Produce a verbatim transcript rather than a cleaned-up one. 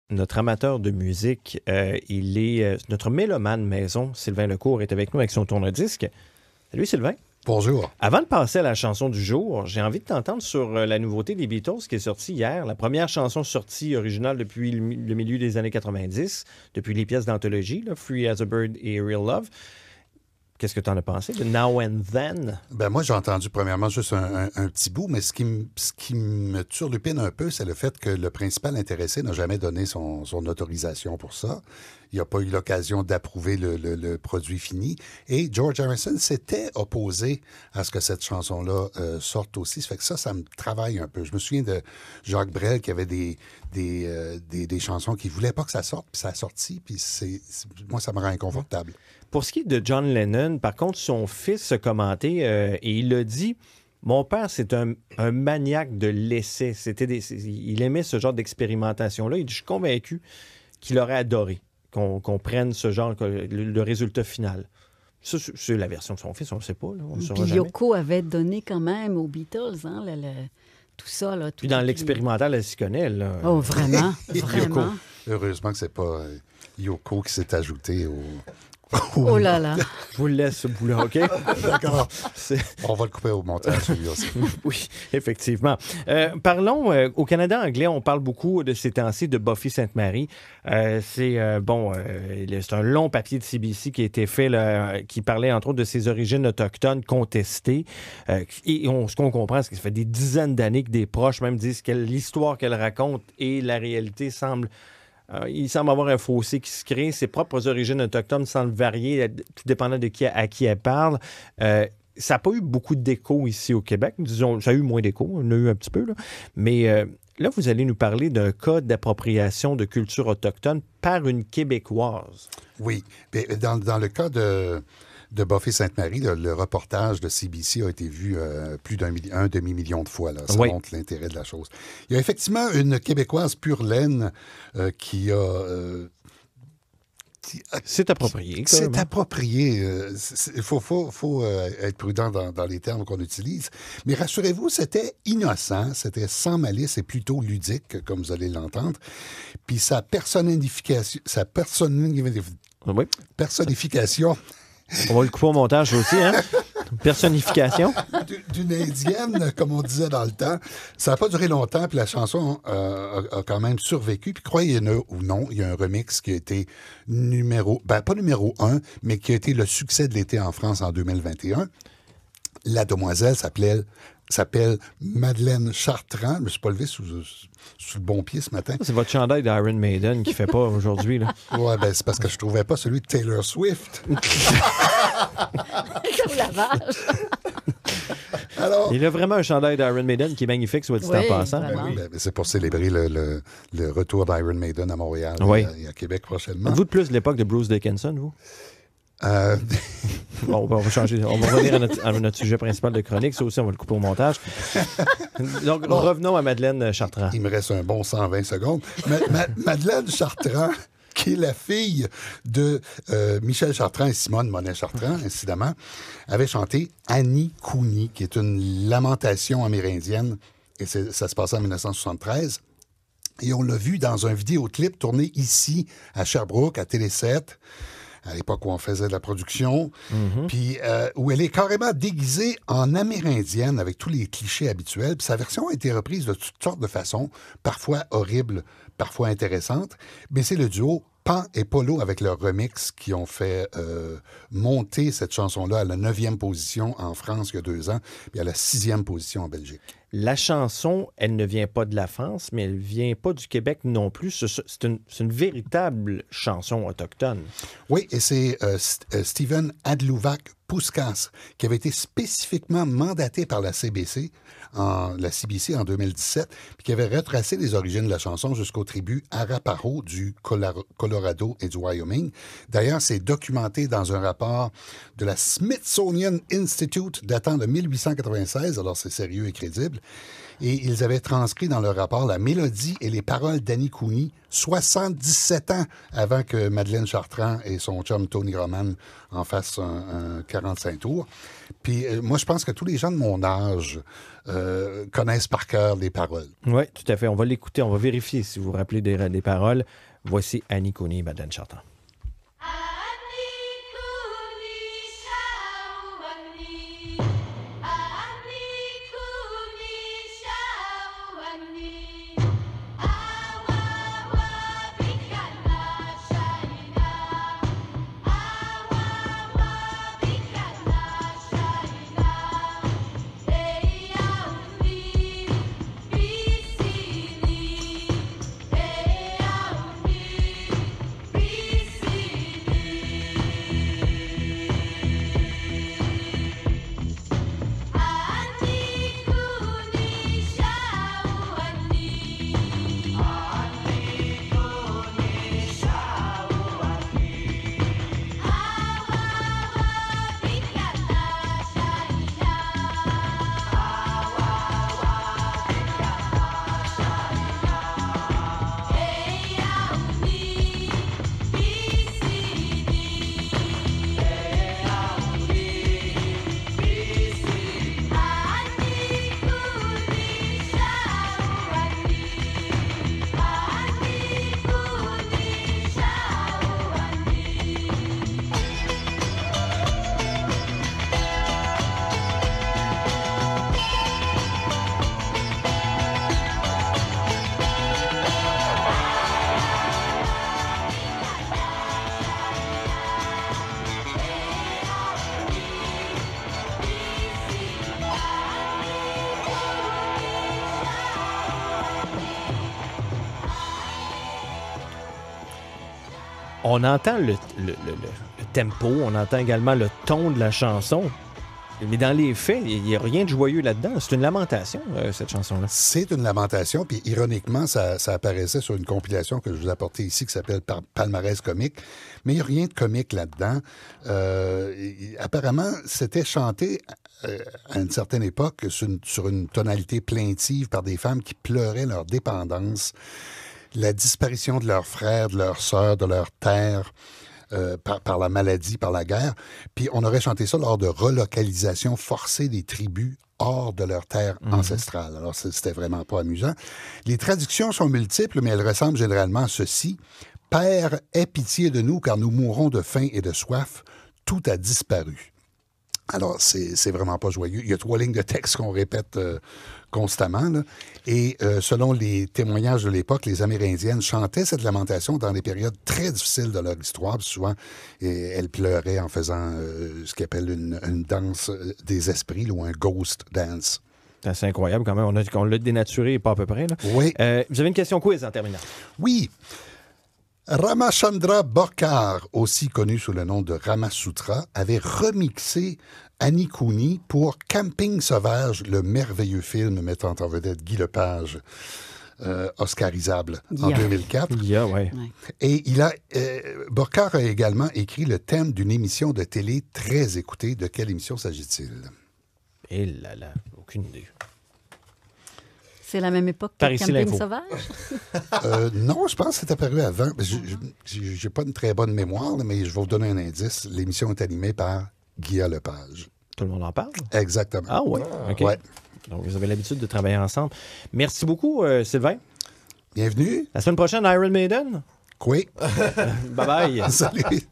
notre amateur de musique. Euh, il est euh, notre mélomane maison, Sylvain Lecourt, est avec nous avec son tourne-disque. Salut Sylvain. Bonjour. Avant de passer à la chanson du jour, j'ai envie de t'entendre sur euh, la nouveauté des Beatles qui est sortie hier. La première chanson sortie originale depuis le, le milieu des années quatre-vingt-dix, depuis les pièces d'anthologie, là, Free as a Bird et Real Love. Qu'est-ce que tu en as pensé de Now and Then? Ben moi, j'ai entendu premièrement juste un, un, un petit bout, mais ce qui, me, ce qui me turlupine un peu, c'est le fait que le principal intéressé n'a jamais donné son, son autorisation pour ça. Il n'a pas eu l'occasion d'approuver le, le, le produit fini. Et George Harrison s'était opposé à ce que cette chanson-là euh, sorte aussi. Ça fait que ça, ça me travaille un peu. Je me souviens de Jacques Brel qui avait des, des, euh, des, des chansons qui ne voulaient pas que ça sorte, puis ça a sorti, puis c'est, c'est, moi, ça me rend inconfortable. Pour ce qui est de John Lennon, par contre, son fils a commenté euh, et il a dit « Mon père, c'est un, un maniaque de l'essai. C'était des, il aimait ce genre d'expérimentation-là. Il dit, je suis convaincu qu'il aurait adoré qu'on, qu'on prenne ce genre, le, le résultat final. » Ça, c'est la version de son fils, on ne le sait pas. Là, on le saura Puis jamais. Yoko avait donné quand même aux Beatles, hein, le, le, tout ça. Là, tout Puis dans tout l'expérimental, elle s'y connaît. Là. Oh, vraiment? Yoko. Vraiment? Heureusement que c'est pas euh, Yoko qui s'est ajouté au... Oh là là! Je vous le laisse, ce bout-là, OK? D'accord. C'est... On va le couper au montage, celui aussi. Oui, effectivement. Euh, parlons, euh, au Canada anglais, on parle beaucoup de ces temps-ci de Buffy Sainte-Marie. Euh, c'est, euh, bon, euh, c'est un long papier de C B C qui a été fait, là, qui parlait, entre autres, de ses origines autochtones contestées. Euh, et on, ce qu'on comprend, c'est que ça fait des dizaines d'années que des proches même disent que l'histoire qu'elle raconte et la réalité semblent... Euh, il semble avoir un fossé qui se crée. Ses propres origines autochtones semblent varier, tout dépendant de qui, à qui elle parle. Euh, ça n'a pas eu beaucoup d'écho ici au Québec. Disons, ça a eu moins d'écho. On en a eu un petit peu, là. Mais euh, là, vous allez nous parler d'un cas d'appropriation de culture autochtone par une Québécoise. Oui. Dans, dans le cas de... de Buffy Sainte-Marie, le, le reportage de C B C a été vu euh, plus d'un milli- un demi-million de fois. Là. Ça oui. montre l'intérêt de la chose. Il y a effectivement une Québécoise pure laine euh, qui a... Euh, qui a c'est approprié. Qui, c'est approprié. Euh, il faut, faut, faut euh, être prudent dans, dans les termes qu'on utilise. Mais rassurez-vous, c'était innocent, c'était sans malice et plutôt ludique, comme vous allez l'entendre. Puis sa personnification... Sa personnification... Oui. Personnification... On va le couper au montage aussi, hein? Personnification. D'une indienne, comme on disait dans le temps. Ça n'a pas duré longtemps, puis la chanson euh, a, a quand même survécu. Puis croyez-le ou non, il y a un remix qui a été numéro... Ben, pas numéro un, mais qui a été le succès de l'été en France en deux mille vingt et un. La demoiselle s'appelait... s'appelle Madeleine Chartrand. Je ne me suis pas levé sous, sous le bon pied ce matin. C'est votre chandail d'Iron Maiden qui ne fait pas aujourd'hui. Là. Ouais, ben c'est parce que je ne trouvais pas celui de Taylor Swift. Comme la vache! Alors, il a vraiment un chandail d'Iron Maiden qui est magnifique, soit dit oui, en passant. ben oui, ben, c'est pour célébrer le, le, le retour d'Iron Maiden à Montréal oui. et, à, et à Québec prochainement. Êtes-vous de plus de l'époque de Bruce Dickinson, vous? Euh... Bon, on va changer. On va revenir à notre, à notre sujet principal de chronique. Ça aussi, on va le couper au montage. Donc, bon, revenons à Madeleine Chartrand. Il me reste un bon cent vingt secondes. Ma, ma, Madeleine Chartrand, qui est la fille de euh, Michel Chartrand et Simone Monet-Chartrand, incidemment, avait chanté Annie Cooney, qui est une lamentation amérindienne. Et c'est, ça se passait en dix-neuf cent soixante-treize. Et on l'a vu dans un vidéoclip tourné ici, à Sherbrooke, à Télé sept. À l'époque où on faisait de la production, mm-hmm. puis euh, où elle est carrément déguisée en amérindienne avec tous les clichés habituels. Puis sa version a été reprise de toutes sortes de façons, parfois horribles, parfois intéressantes. Mais c'est le duo Pan et Polo avec leur remix qui ont fait euh, monter cette chanson-là à la neuvième position en France il y a deux ans, puis à la sixième position en Belgique. La chanson, elle ne vient pas de la France, mais elle ne vient pas du Québec non plus. C'est une, c'est une véritable chanson autochtone. Oui, et c'est euh, St- Steven Adlouvac Pouskas, qui avait été spécifiquement mandaté par la C B C, en, la C B C en deux mille dix-sept, puis qui avait retracé les origines de la chanson jusqu'aux tribus Arapaho du Colorado et du Wyoming. D'ailleurs, c'est documenté dans un rapport de la Smithsonian Institute datant de mille huit cent quatre-vingt-seize, alors c'est sérieux et crédible. Et ils avaient transcrit dans leur rapport la mélodie et les paroles d'Annie Cooney soixante-dix-sept ans avant que Madeleine Chartrand et son chum Tony Roman en fassent un, un quarante-cinq tours. Puis euh, moi, je pense que tous les gens de mon âge euh, connaissent par cœur les paroles. Oui, tout à fait. On va l'écouter, on va vérifier si vous vous rappelez des, des paroles. Voici Annie Cooney et Madeleine Chartrand. On entend le, le, le, le tempo, on entend également le ton de la chanson. Mais dans les faits, il n'y a rien de joyeux là-dedans. C'est une lamentation, euh, cette chanson-là. C'est une lamentation, puis ironiquement, ça, ça apparaissait sur une compilation que je vous ai apportée ici qui s'appelle Palmarès comique. Mais il n'y a rien de comique là-dedans. Euh, apparemment, c'était chanté euh, à une certaine époque sur une, sur une tonalité plaintive par des femmes qui pleuraient leur dépendance, la disparition de leurs frères, de leurs sœurs, de leur terre. Euh, par, par la maladie, par la guerre. Puis on aurait chanté ça lors de relocalisation forcée des tribus hors de leur terre mm-hmm. ancestrale. Alors c'était vraiment pas amusant. Les traductions sont multiples, mais elles ressemblent généralement à ceci. « Père, aie pitié de nous, car nous mourrons de faim et de soif. Tout a disparu. » Alors, c'est, c'est vraiment pas joyeux. Il y a trois lignes de texte qu'on répète euh, constamment. Là. Et euh, selon les témoignages de l'époque, les Amérindiennes chantaient cette lamentation dans des périodes très difficiles de leur histoire. Puis souvent, et, elles pleuraient en faisant euh, ce qu'ils appellent une, une danse des esprits là, ou un ghost dance. C'est assez incroyable quand même. On, a, on l'a dénaturé pas à peu près. Là. Oui. Euh, vous avez une question quiz en terminant. Oui. Ramachandra Borkar, aussi connu sous le nom de Ramasutra, avait remixé Annie Cooney pour Camping sauvage, le merveilleux film mettant en vedette Guy Lepage, euh, oscarisable en yeah. deux mille quatre. Yeah, ouais. Ouais. Et il a, euh, Borkar a également écrit le thème d'une émission de télé très écoutée. De quelle émission s'agit-il? Et là là, aucune idée. C'est la même époque que Par ici, Camping l'info. sauvage? euh, non, je pense que c'est apparu avant. Je n'ai pas une très bonne mémoire, mais je vais vous donner un indice. L'émission est animée par Guy Lepage. Tout le monde en parle? Exactement. Ah oui? OK. Ouais. Donc, vous avez l'habitude de travailler ensemble. Merci beaucoup, euh, Sylvain. Bienvenue. La semaine prochaine, Iron Maiden. Oui. Bye-bye. Salut.